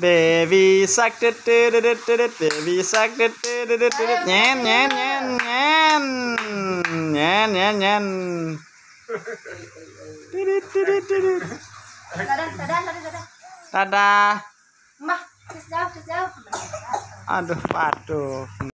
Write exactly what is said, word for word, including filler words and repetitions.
Baby shark, dut dut dut dut dut, baby shark, dut dut dut dut dut, nyen nyen nyen nyen, nyen nyen nyen. Dut dut dut dut. Dadah, dadah, dadah, dadah. Dadah. Mbah, terus jauh, terus jauh. Aduh, waduh.